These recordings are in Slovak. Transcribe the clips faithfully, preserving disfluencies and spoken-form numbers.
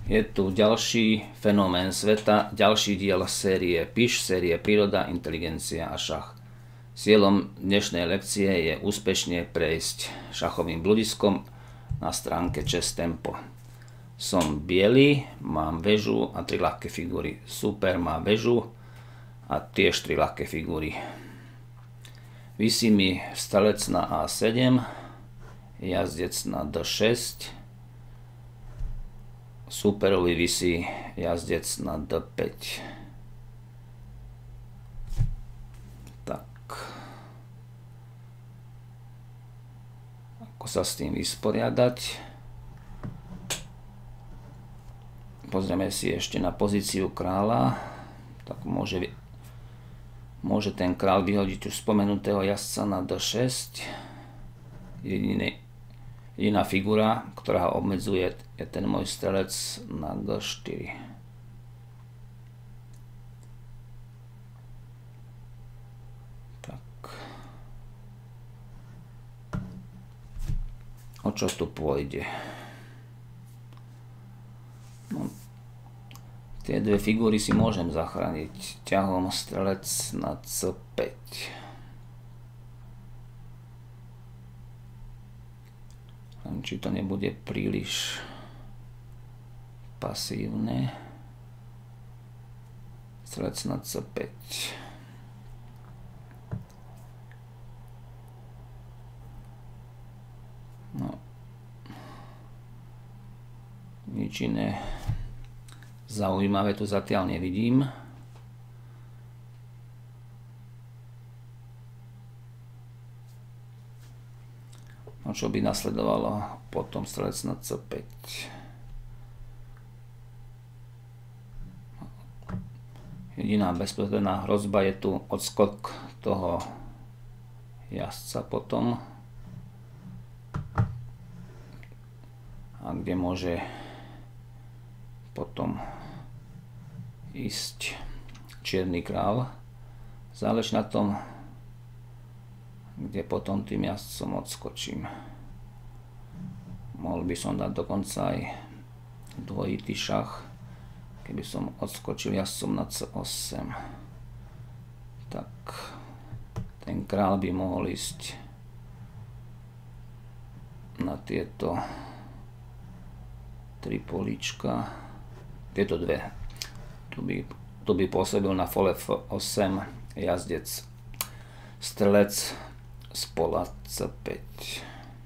Je tu ďalší fenomén sveta, ďalší diel série Píš, série Príroda, inteligencia a šach. Cieľom dnešnej lekcie je úspešne prejsť šachovým bludiskom na stránke Chess Tempo. Som biely, mám väžu a tri ľahké figúry. Super má väžu a tiež tri ľahké figúry. Visí mi strelec na á sedem, jazdec na dé šesť, superovi visí jazdec na dé päť. Tak. Ako sa s tým vysporiadať? Pozrieme si ešte na pozíciu kráľa. Tak môže, môže ten kráľ vyhodiť už spomenutého jazdca na dé šesť. Jediný Jediná figura, ktorá ho obmedzuje, je ten môj strelec na gé štyri. Tak. O čo tu pôjde? No, tie dve figúry si môžem zachrániť ťahom strelec na cé päť. Či to nebude príliš pasívne. Strelec na cé päť. No. Nič iné zaujímavé tu zatiaľ nevidím. No, čo by nasledovalo potom strelec na cé päť. Jediná bezprostredná hrozba je tu odskok toho jazdca potom. A kde môže potom ísť čierny král. Záleží na tom, kde potom tým jazdcom odskočím. Mohol by som dať dokonca aj dvojitý šach, keby som odskočil jazdcom na cé osem. Tak ten král by mohol ísť na tieto tri políčka, tieto dve. Tu by, tu by pôsobil na fole ef osem jazdec strelec z pola cé päť.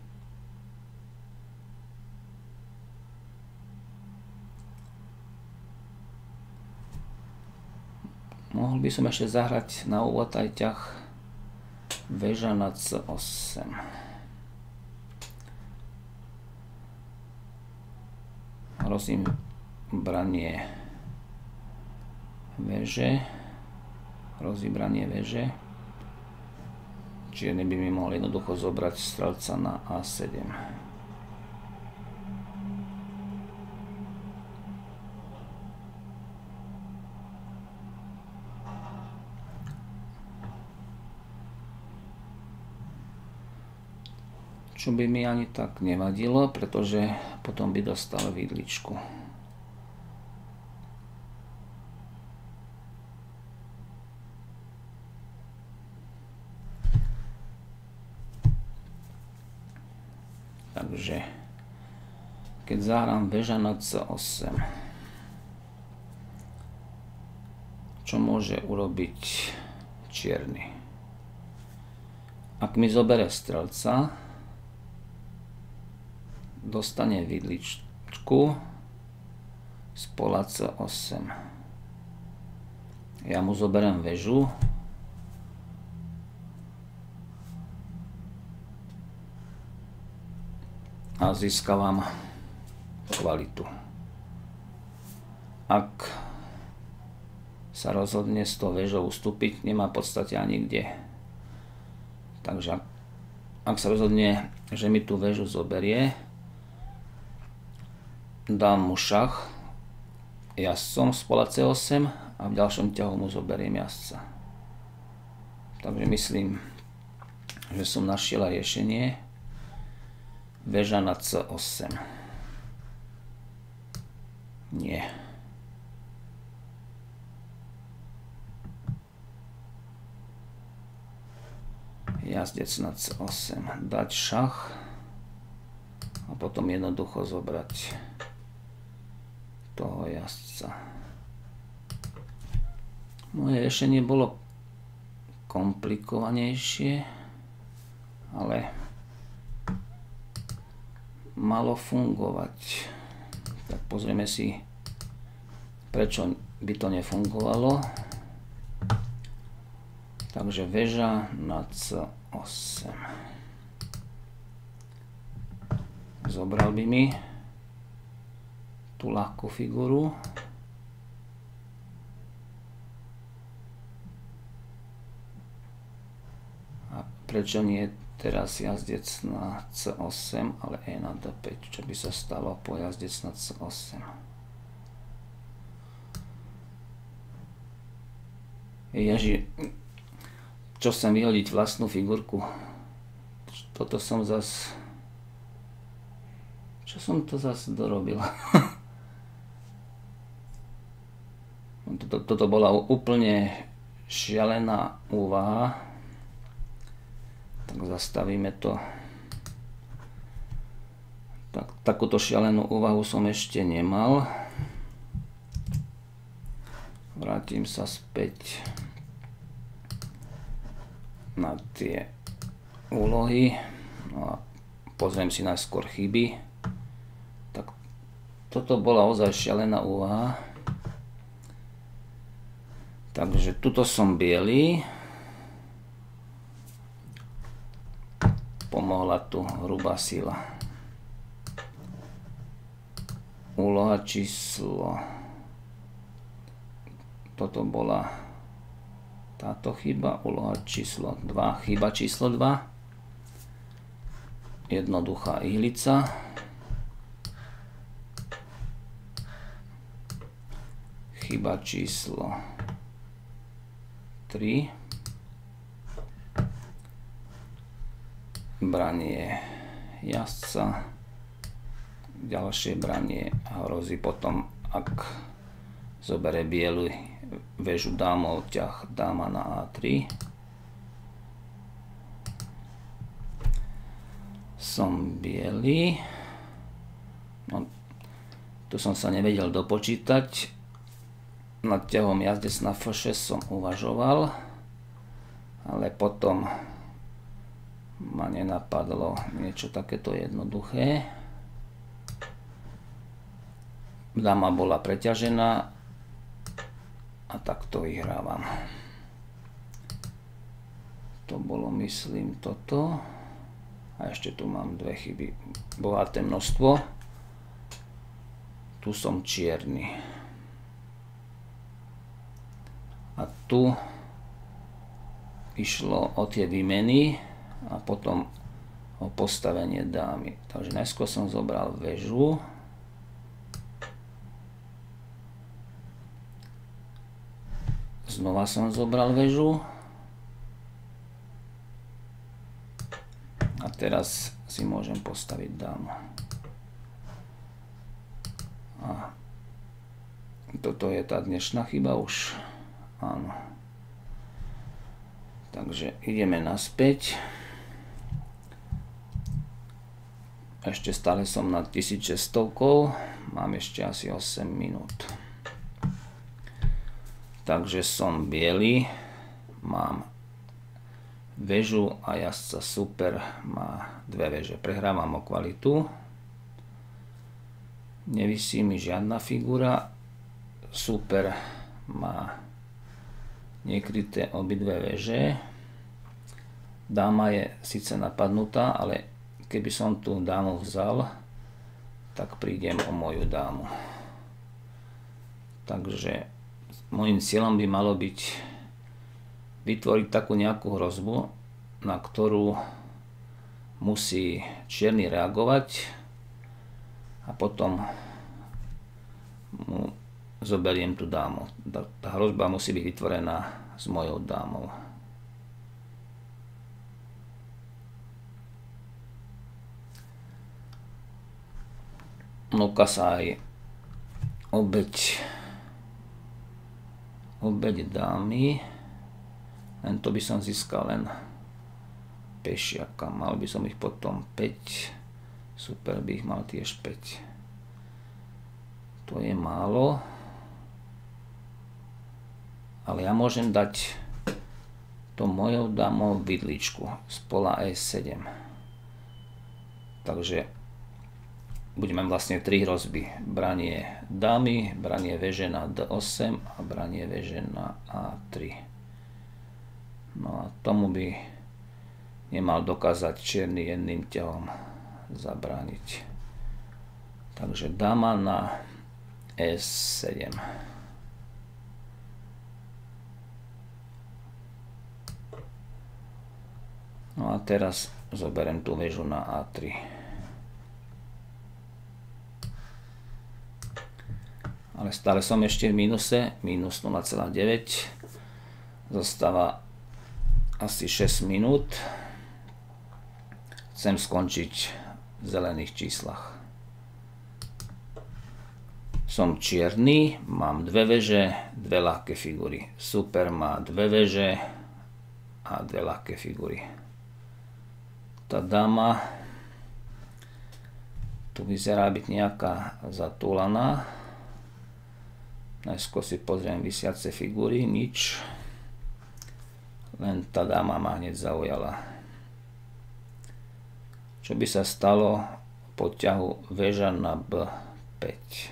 Mohol by som ešte zahrať na úvod aj ťah väža na cé osem. Hrozím branie väže. Hrozí branie väže. Čierny by mi mohol jednoducho zobrať strelca na á sedem. Čo by mi ani tak nevadilo, pretože potom by dostal vidličku. Takže keď zahrám väža na cé osem, čo môže urobiť čierny? Ak mi zobere strelca, dostane vidličku z pola cé osem. Ja mu zoberiem väžu. A získavam kvalitu. Ak sa rozhodne s tou väžou ustúpiť, nemá v podstate ani kde. Takže ak sa rozhodne, že mi tú väžu zoberie, dám mu šach jazdcom z pola cé osem a v ďalšom ťahu mu zoberiem jazdca. Takže myslím, že som našiel riešenie. Väža na cé osem. Nie. Jazdec na cé osem. Dať šach a potom jednoducho zobrať toho jazdca. Moje riešenie bolo komplikovanejšie, ale malo fungovať. Tak pozrieme si, prečo by to nefungovalo. Takže väža na cé osem. Zobral by mi tú ľahkú figuru. A prečo nie teraz jazdec na cé osem, ale e na dé päť? Čo by sa stalo po jazdec na cé osem? Ježi, čo chcem vyhodiť vlastnú figurku? Toto som zas... Čo som to zas dorobil? toto, toto bola úplne šialená úvaha. Tak zastavíme to. Tak, takúto šialenú úvahu som ešte nemal. Vrátim sa späť na tie úlohy. No a pozriem si najskôr chyby. Tak toto bola ozaj šialená úvaha. Takže tuto som biely. Pomohla tu hrubá sila. Úloha číslo. Toto bola táto chyba. Úloha číslo dva. Chyba číslo dva. Jednoduchá ihlica. Chyba číslo tri. Branie jazdca. Ďalšie branie hrozí potom, ak zobere bielu väžu dámov, ťah dáma na á tri. Som biely. No, tu som sa nevedel dopočítať. Nad ťahom jazdec na ef šesť som uvažoval, ale potom ma nenapadlo niečo takéto jednoduché. Dáma bola preťažená a takto vyhrávam. To bolo, myslím, toto. A ešte tu mám dve chyby. Bohaté množstvo. Tu som čierny. A tu išlo o tie výmeny a potom o postavenie dámy. Takže najskôr som zobral väžu. Znova som zobral väžu. A teraz si môžem postaviť dámu. A toto je tá dnešná chyba už. Áno. Takže ideme naspäť. Ešte stále som na tisícšesťsto. Mám ešte asi osem minút. Takže som biely. Mám väžu a jazdca super. Má dve väže. Prehrávam o kvalitu. Nevisí mi žiadna figura. Super má nekryté obidve väže. Dáma je síce napadnutá, ale keby som tú dámu vzal, tak prídem o moju dámu. Takže môjim cieľom by malo byť vytvoriť takú nejakú hrozbu, na ktorú musí čierny reagovať a potom mu zoberiem tú dámu. Tá hrozba musí byť vytvorená s mojou dámou. Núka sa aj obeť obeť dámy, len to by som získal len pešiaka, mal by som ich potom päť, super by ich mal tiež päť, to je málo, ale ja môžem dať to mojou dámou vidličku z pola E sedem, takže budeme vlastne tri hrozby, branie dámy, branie veže na D osem a branie veže na A tri. No a tomu by nemal dokázať čierny jedným ťahom zabrániť. Takže dáma na E sedem. No a teraz zoberiem tú väžu na A tri. Ale stále som ešte v mínuse, mínus nula celá deväť. Zostáva asi šesť minút. Chcem skončiť v zelených číslach. Som čierny, mám dve veže, dve ľahké figury. Super má dve veže a dve ľahké figury. Tá dáma tu vyzerá byť nejaká zatúlaná. Najskôr si pozriem visiace figúry, nič. Len tá dáma ma hneď zaujala. Čo by sa stalo po ťahu väža na B päť?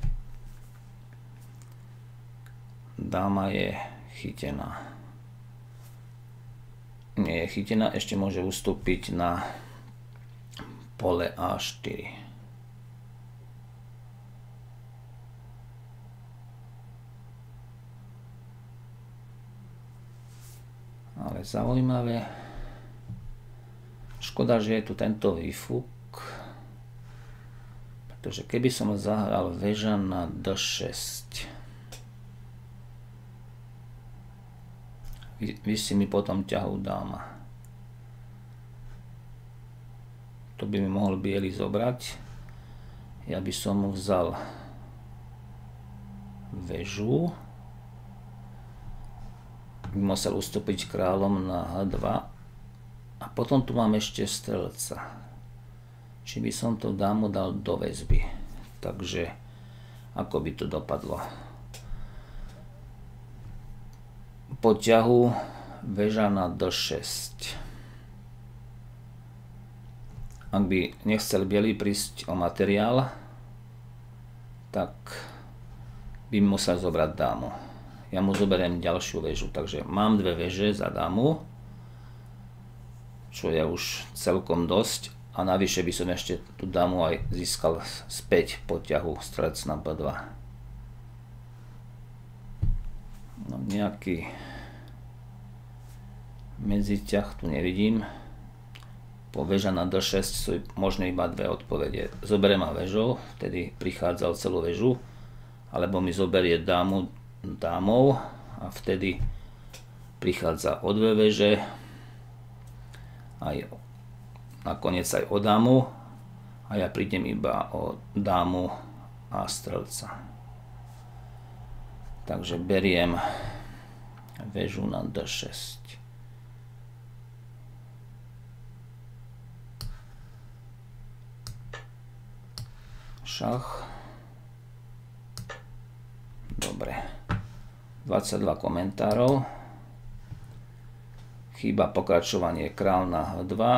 Dáma je chytená. Nie je chytená, ešte môže ustúpiť na pole A štyri. Ale zaujímavé. Škoda, že je tu tento výfuk. Pretože keby som zahral väža na D šesť, visí mi potom ťahu dáma. To by mi mohol biely zobrať. Ja by som mu vzal väžu. By musel ustúpiť kráľom na H dva. A potom tu mám ešte strelca. Či by som to dámu dal do väzby. Takže ako by to dopadlo? Po ťahu väža na D šesť. Ak by nechcel biely prísť o materiál, tak by musel zobrať dámu. Ja mu zoberiem ďalšiu väžu, takže mám dve väže za dámu, čo je už celkom dosť, a navyše by som ešte tú dámu aj získal späť po ťahu strelec na B dva. No, nejaký medziťah tu nevidím. Po väža na D šesť sú možné iba dve odpovede. Zoberiem ma väžou, vtedy prichádza o celú väžu, alebo mi zoberie dámu dámov a vtedy prichádza o dve veže, aj nakoniec aj o dámu, a ja prídem iba o dámu a strelca. Takže beriem väžu na D šesť. Šach. Dobre. dvadsaťdva komentárov. Chýba pokračovanie kráľ na H dva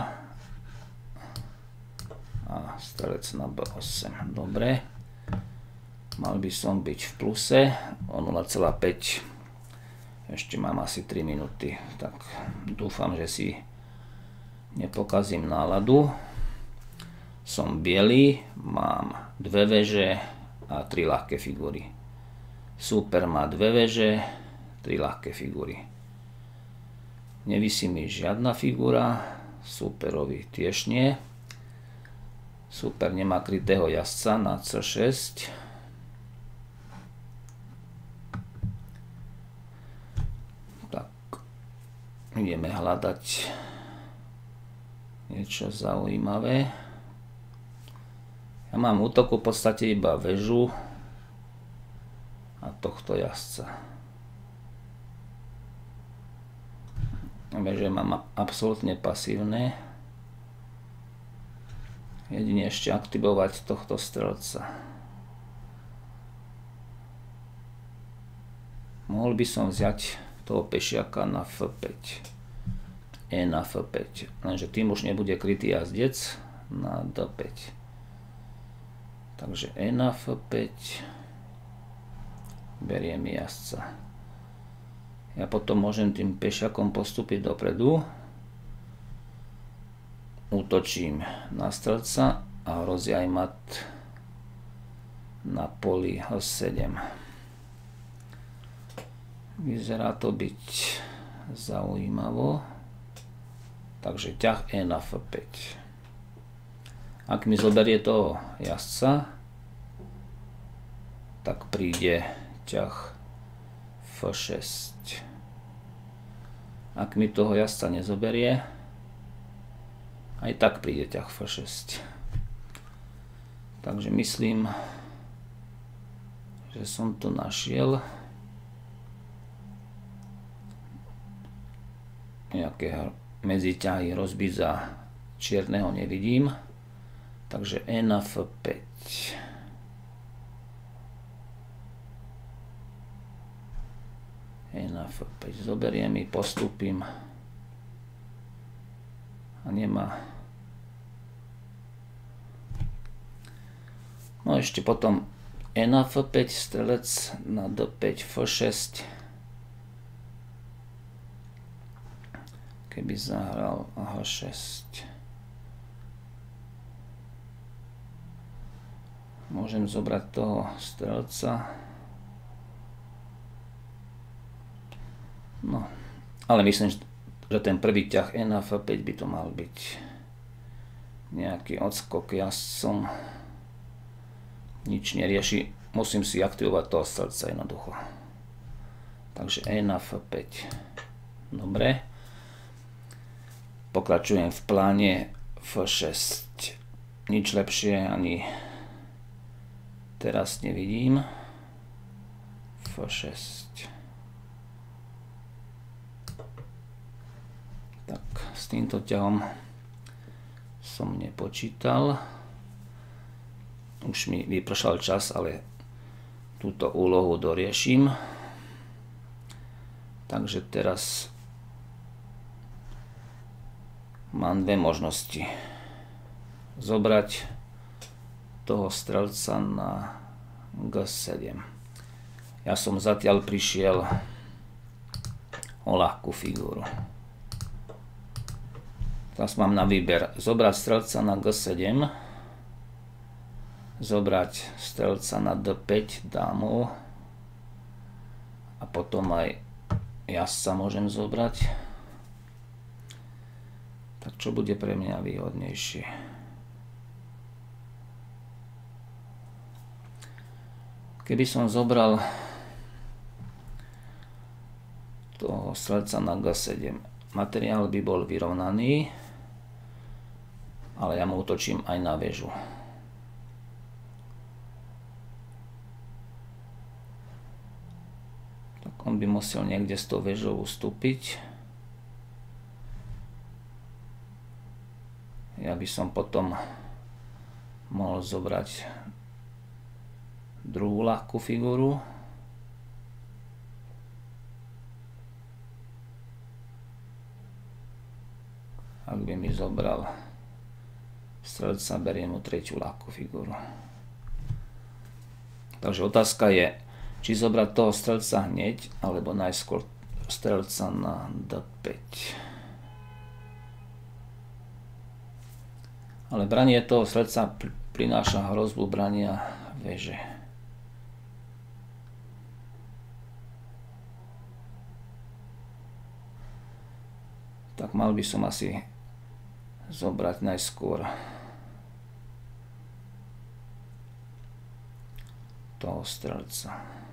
a strelec na B osem. Dobre. Mal by som byť v pluse o nula celá päť. Ešte mám asi tri minúty. Tak dúfam, že si nepokazím náladu. Som biely, mám dve veže a tri ľahké figúry. Super má dve veže, tri ľahké figúry. Nevisí mi žiadna figúra, superovi tiež nie. Super nemá krytého jazdca na C šesť. Tak, ideme hľadať niečo zaujímavé. Ja mám útoku v podstate iba väžu tohto jazdca. Veže mám absolútne pasívne. Jedine ešte aktivovať tohto strelca. Mohol by som vziať toho pešiaka na ef päť. E na ef päť. Lenže tým už nebude krytý jazdec na dé päť. Takže E na ef päť. Beriem jazdca. Ja potom môžem tým pešiakom postúpiť dopredu. Útočím na strelca a hrozí aj mat na poli há sedem. Vyzerá to byť zaujímavo. Takže ťah E na ef päť. Ak mi zoberie toho jazdca, tak príde ťah ef šesť. Ak mi toho jazdca nezoberie, aj tak príde ťah ef šesť. Takže myslím, že som to našiel. Nejaké medziťahy rozbiť za čierneho nevidím. Takže E na ef päť. E na ef päť. Zoberiem i postúpim. A nemá. No ešte potom E na ef päť, strelec na dé päť, ef šesť. Keby zahral há šesť. Môžem zobrať toho strelca. No, ale myslím, že ten prvý ťah E na ef päť by to mal byť nejaký odskok. Ja som nič nerieši. Musím si aktivovať toho strelca jednoducho. Takže E na ef päť. Dobre. Pokračujem v pláne ef šesť. Nič lepšie ani teraz nevidím. ef šesť. Tak, s týmto ťahom som nepočítal. Už mi vypršal čas, ale túto úlohu doriešim. Takže teraz mám dve možnosti. Zobrať toho strelca na gé sedem. Ja som zatiaľ prišiel o ľahkú figúru. Teraz mám na výber zobrať strelca na gé sedem, zobrať strelca na dé päť dámov a potom aj jazdca môžem zobrať. Tak čo bude pre mňa výhodnejšie? Keby som zobral toho strelca na gé sedem, materiál by bol vyrovnaný, ale ja mu útočím aj na väžu. Tak on by musel niekde s tou väžou ustúpiť. Ja by som potom mohol zobrať druhú ľahkú figúru. Ak by mi zobral strelca, beriem mu tretiu ľahkú figúru. Takže otázka je, či zobrať toho strelca hneď, alebo najskôr strelca na dé päť. Ale branie toho strelca prináša hrozbu brania väže. Tak mal by som asi zobrať najskôr toho strelca.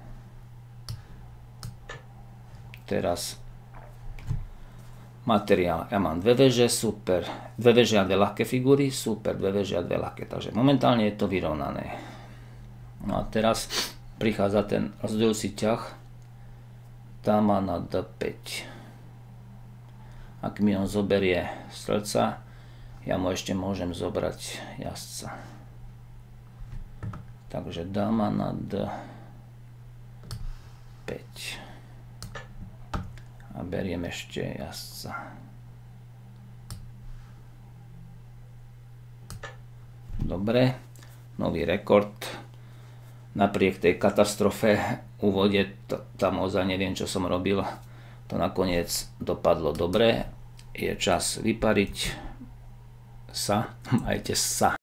Teraz materiál. Ja mám dve veže, super. Dve veže a dve ľahké figúry, super. Dve veže a dve ľahké. Takže momentálne je to vyrovnané. No a teraz prichádza ten rozhodujúci ťah. Dáma na dé päť. Ak mi on zoberie strelca, ja mu ešte môžem zobrať jazdca. Takže dáma na dé päť. A beriem ešte jazdca. Dobre, nový rekord. Napriek tej katastrofe v úvode, tam ozaj neviem, čo som robil, to nakoniec dopadlo dobre. Je čas vypariť sa, majte sa.